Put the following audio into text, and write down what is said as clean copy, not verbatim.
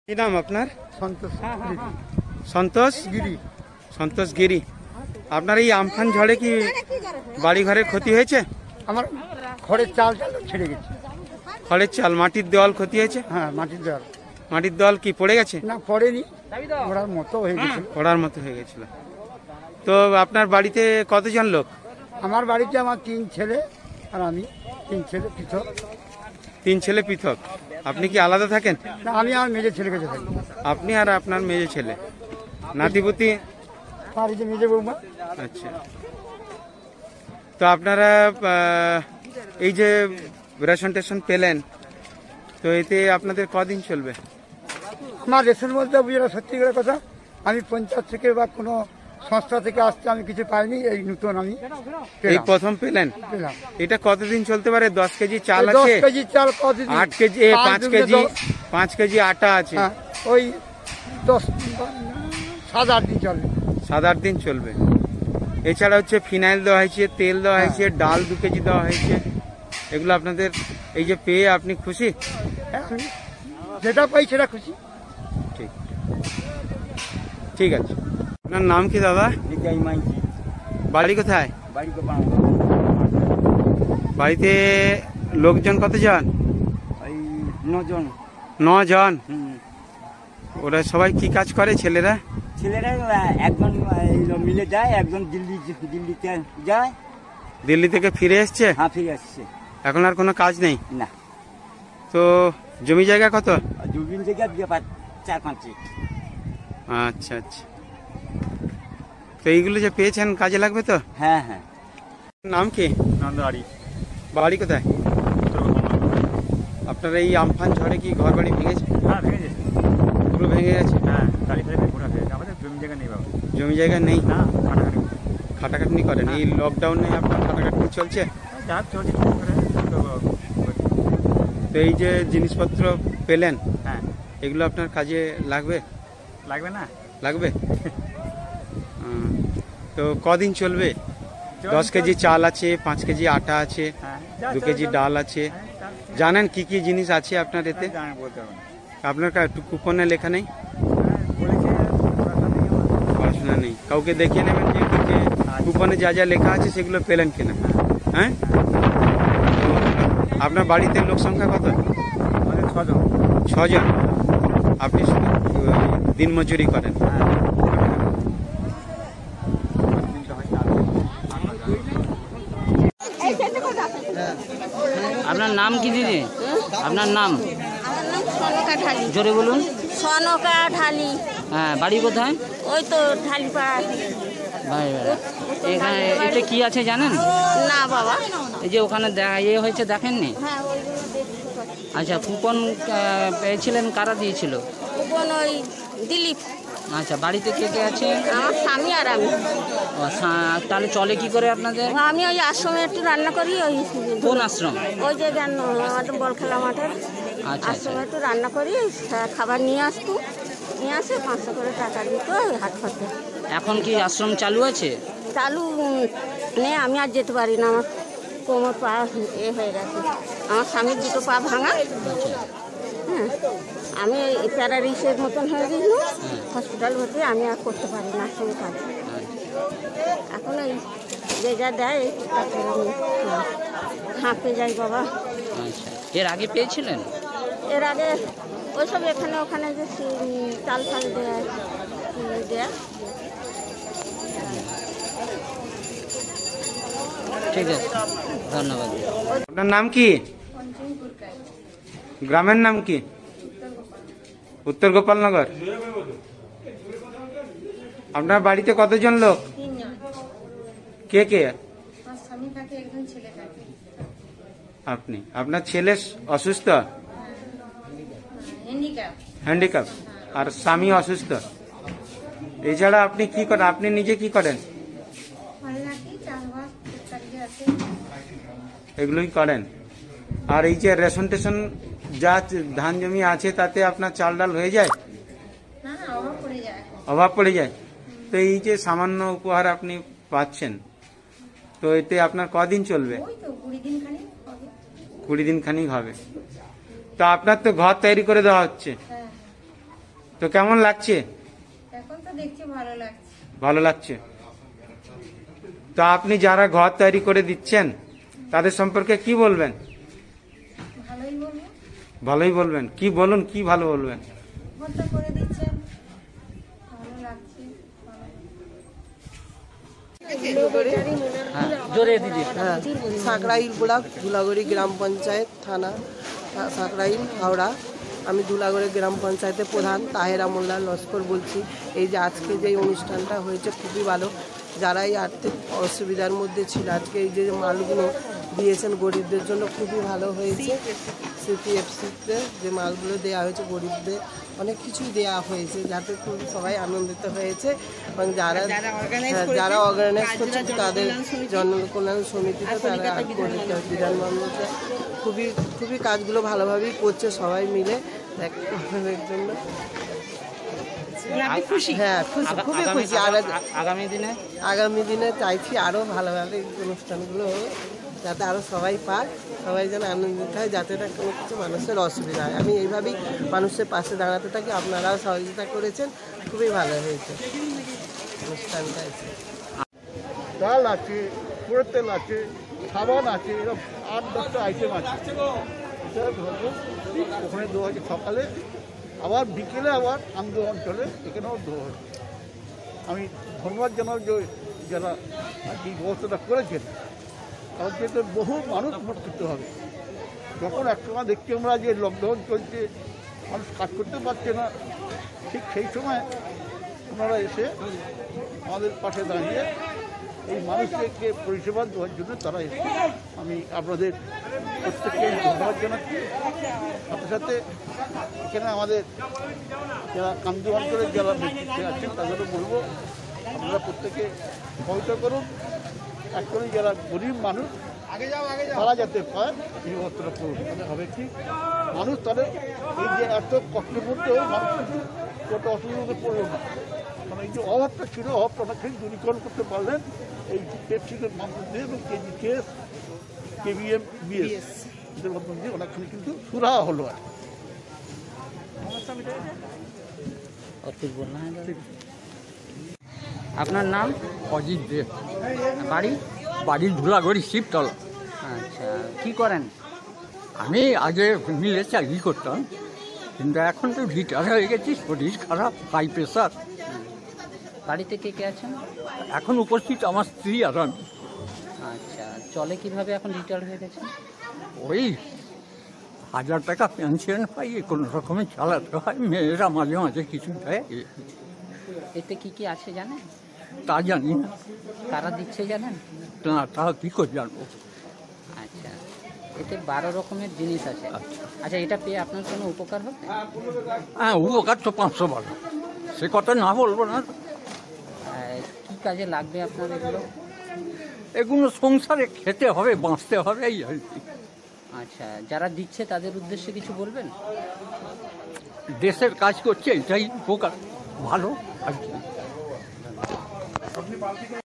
কি নাম আপনার? সন্তোষ সন্তোষ গিরি। সন্তোষ গিরি, আপনার এই আমফান ঝড়ে কি বাড়ি ঘরের ক্ষতি হয়েছে? আমার খড়ের চাল ছেড়ে গেছে। খড়ের চাল, মাটির দেওয়াল ক্ষতি হয়েছে? হ্যাঁ, মাটির দেওয়াল। মাটির দেওয়াল কি পড়ে গেছে? না, পড়েনি, ওড়ার মতো হয়ে গেছে। পড়ার মতো হয়ে গেছিল। তো আপনার বাড়িতে কতজন লোক? আমার বাড়িতে আমার 3 ছেলে আর আমি, 3 ছেলে পৃথক। 3 ছেলে পৃথক। আপনি কি আলাদা থাকেন? না, আমি আমার মেজে ছেলে কাছে থাকি। আপনি আর আপনার মেজে ছেলে, নাতিপুতি? বাড়িতে মেজে বৌমা। আচ্ছা, তো আপনারা এই যে রেশন টেশন পেলেন, তো এতে আপনাদের কদিন চলবে? আমার রেশন বলতে বুঝে সত্যি করে কথা, আমি পঞ্চায়েত থেকে বা কোনো সংস্থা থেকে আসতে আমি কিছু পাইনি। এই নতুন আমি এই প্রথম পেলেন। এটা কতদিন চলতে পারে? 10 কেজি চাল আছে, 10 কেজি চাল, কতদিন 8 কেজি 5 কেজি আটা আছে। ওই 7-8 দিন চলবে। 7-8 দিন চলবে। এছাড়া হচ্ছে ফিনাইল দেওয়া হয়েছে, তেল দেওয়া হয়েছে, ডাল 2 কেজি দেওয়া হয়েছে। এগুলো আপনাদের এই যে পেয়ে আপনি খুশি? আমি যেটা পাই সেটা খুশি। ঠিক ঠিক আছে। আপনার নাম কি দাদা? বাড়ি কোথায়? বাড়িতে লোকজন কতজন? 9 জন। 9 জন। ওরা সবাই কি কাজ করে? ছেলেরা একজন মিলে যায়, একজন দিল্লিতে যায়। দিল্লি থেকে ফিরে এসছে? হ্যাঁ, ফিরে আসছে। এখন আর কোনো কাজ নেই? না। তো জমি জায়গা কত? জমি জায়গা 4-5। আচ্ছা আচ্ছা, তো এইগুলো যে পেয়েছেন কাজে লাগবে তো? হ্যাঁ হ্যাঁ। নাম কি? নন্দবাড়ি। বাড়ি কোথায়? আপনার এই আমফান ঝড়ে কি ঘর বাড়ি ভেঙেছে? হ্যাঁ, ভেঙে গেছে। পুরো ভেঙে গেছে? হ্যাঁ, গাড়ি ফেলে পুরো ভেঙে গেছে। আমাদের জমি জায়গা নেই বাবা। জমি জায়গা নেই? না, খাটাখাটি। খাটাখাটনি করেন? এই লকডাউনে আপনার খাটাখাটনি চলছে? যা চলছে তো এই যে জিনিসপত্র পেলেন, হ্যাঁ, এগুলো আপনার কাজে লাগবে? লাগবে না? লাগবে। তো কদিন চলবে? 10 কেজি চাল আছে, 5 কেজি আটা আছে, 2 কেজি ডাল আছে। জানেন কি কি জিনিস আছে আপনার এতে? বলতে হবে না। আপনার একটু কুপনে লেখা নেই? বলেছে পড়াশোনা নেই, কাউকে দেখিয়ে নেবেন যে কুপনে যা যা লেখা আছে সেগুলো পেলেন কিনা। হ্যাঁ, আপনার বাড়িতে লোক সংখ্যা কত? আমাদের 6 জন। 6 জন। আপনি শুধু দিন মজুরি করেন? আপনার নাম কি দিদি? আপনার নাম? আমার নাম সনকা ঢালি। জোরে বলুন। সনকা ঢালি। হ্যাঁ, বাড়ি কোথায়? ওই তো ঢালিপাড়া। এখানে এতে কি আছে জানেন? না বাবা। এই যে ওখানে হয়েছে, দেখেননি? হ্যাঁ, ওইগুলো দেখতে পাচ্ছি। আচ্ছা, কুপন পেয়েছিলেন, কারা দিয়েছিল? কুপন ওই দিলীপ। আচ্ছা, বাড়িতে কে কে আছে? আমার স্বামী আর আমি। তাহলে চলে কি করে আপনাদের? আমি ওই আশ্রমে একটু রান্না করি। ওই কোন আশ্রম? ওই যে আমাদের বলখেলা মাঠের আচ্ছা, আশ্রমে একটু রান্না করি। খাবার নিয়ে আসতো, নিয়ে আসে 500 করে টাকা দিত হাট খরচা। এখন কি আশ্রম চালু আছে? চালু নেই, আমি আর যেতে পারি না। আমার কোমর পা হয়ে গেছে। আমার স্বামীর 2টো পা ভাঙা। হ্যাঁ, আমি প্যারালিসের মতন হয়ে গেছিল। হসপিটাল ভর্তি, আমি আর করতে পারি না সঙ্গে কাজ। এখন এই যে যা দেয় তারপরে আমি হাঁপে যাই বাবা। আচ্ছা, এর আগে পেয়েছিলেন? এর আগে ওইসব এখানে ওখানে যে চাল ফাল দেয়। ঠিক আছে, ধন্যবাদ। আপনার নাম কি? গ্রামের নাম কি? উত্তর গোপালনগর। আপনার বাড়িতে কতজন লোক? 3 জন। কে কে? আমার স্বামী থাকে, একজন ছেলে থাকে। আপনি? আপনার ছেলে অসুস্থ? হ্যান্ডিক্যাপ। আর স্বামী অসুস্থ। এছাড়া আপনি কি করেন? আপনি নিজে কি করেন? এগুলোই করেন। আর এই যে রেশন টেশন যা ধান জমি আছে তাতে আপনার চাল ডাল হয়ে যায়? অভাব পড়ে যায়। তো এই যে সামান্য উপহার আপনি পাচ্ছেন, তো এতে আপনার কদিন চলবে? 20 দিন খানিক হবে। তো আপনার তো ঘর তৈরি করে দেওয়া হচ্ছে, তো কেমন লাগছে? এখন তো দেখছি ভালো লাগছে। ভালো লাগছে। তো আপনি যারা ঘর তৈরি করে দিচ্ছেন তাদের সম্পর্কে কি বলবেন? ভালোই বলবো। ভালোই বলবেন। কি বলুন, কি ভালো বলবেন? ঘরটা করে দিচ্ছেন, ভালো লাগছে। সাঁকরাইল ব্লক, ধুলাগড়ি গ্রাম পঞ্চায়েত, থানা সাঁকরাইল, হাওড়া। আমি ধুলাগড়ি গ্রাম পঞ্চায়েতের প্রধান তাহেরা মোল্লা লস্কর বলছি। এই যে আজকে যে অনুষ্ঠানটা হয়েছে খুবই ভালো। যারা এই আর্থিক অসুবিধার মধ্যে ছিল, আজকে এই যে মালগুলো দিয়েছেন গরিবদের জন্য খুবই ভালো হয়েছে। সিপিএফসিতে যে মালগুলো দেওয়া হয়েছে গরিবদের অনেক কিছুই দেওয়া হয়েছে, যাতে খুব সবাই আনন্দিত হয়েছে। এবং যারা অর্গানাইজ করছে তাদের জনকল্যাণ সমিতিতে তারা গরিব বিধানবন্ধতে খুবই খুবই কাজগুলো ভালোভাবেই করছে সবাই মিলে এর জন্য। হ্যাঁ খুশি, খুবই খুশি। আর আগামী দিনে চাইছি আরও ভালোভাবে এই অনুষ্ঠানগুলো হোক, যাতে আরও সবাই পায়, সবাই যেন আনন্দিত হয়, যাতে না কোনো কিছু মানুষের অসুবিধা হয়। আমি এইভাবেই মানুষের পাশে দাঁড়াতে থাকি। আপনারাও সহযোগিতা করেছেন, খুবই ভালো হয়েছে অনুষ্ঠানটা। ডাল আছে, পোড়ের তেল আছে, সাবান আছে, এরকম 8-10টা আইটেম আছে। এটা ধরবো ওখানে দেওয়া হয়েছে সকালে, আবার বিকেলে আবার আন্দোলন অঞ্চলে এখানেও দেওয়া হয়েছে। আমি ধন্যবাদ জানাই যে যারা এই ব্যবস্থাটা করেছেন, কারণ যেহেতু বহু মানুষ উপকৃত হবে। যখন একসময় দেখছি আমরা যে লকডাউন চলছে, মানুষ কাজ করতে পারছে না, ঠিক সেই সময় ওনারা এসে আমাদের পাশে দাঁড়িয়ে এই মানুষকে পরিষেবা দেওয়ার জন্য তারা এসে। আমি আপনাদের প্রত্যেককে ধন্যবাদ জানাচ্ছি। সাথে সাথে এখানে আমাদের যারা কান্দু অঞ্চলের যারা ব্যক্তিত্ব আছেন তাদেরও বলবো, আপনারা প্রত্যেকে সহায়তা করুন। অ্যাকচুয়ালি যারা গরিব মানুষ তারা যাতে পায় এই ব্যবস্থাটা করুন, তাহলে হবে কি মানুষ তাদের এই যে এত কষ্টের মধ্যেও মানুষ কিন্তু কত অসুবিধাতে পড়ল না। মানে এই যে অভাবটা ছিল, অভাবটা অনেকখানি দূরীকরণ করতে পারলেন এই পেপসিকের মাধ্যম দিয়ে এবং কেজিকেএস, কেবিএম, বিএস এদের মাধ্যম দিয়ে অনেকখানি কিন্তু সুরাহা হলো। আর আপনার নাম? অজিত দেব। বাড়ি? বাড়ি ধুলাগড়ি, শিবতলা। আচ্ছা, কি করেন? আমি আগে মিলে চাকরি করতাম, কিন্তু এখন তো রিটায়ার হয়ে গেছি, শরীর খারাপ, হাই প্রেশার। বাড়িতে কে কে আছেন? এখন উপস্থিত আমার স্ত্রী আর আমি। আচ্ছা, চলে কিভাবে এখন রিটায়ার হয়ে গেছেন? ওই 1000 টাকা পেনশন পাই, কোনো রকমে চালাতে হয়। মেয়েরা মাঝে মাঝে কিছু দেয়, এতে কি কি আছে জানেন? তা জানি না। কারা দিচ্ছে জানেন? না, তা কী করে জানবো। আচ্ছা, এতে 12 রকমের জিনিস আছে। আচ্ছা, এটা পেয়ে আপনার কোনো উপকার হবে? হ্যাঁ, উপকার তো 500 বারো, সে কথা না বলবো না। কি কাজে লাগবে আপনার এগুলো? এগুলো সংসারে খেতে হবে, বাঁচতে হবে, এই আর কি। আচ্ছা, যারা দিচ্ছে তাদের উদ্দেশ্যে কিছু বলবেন? দেশের কাজ করছে, এটাই উপকার, ভালো আর কি।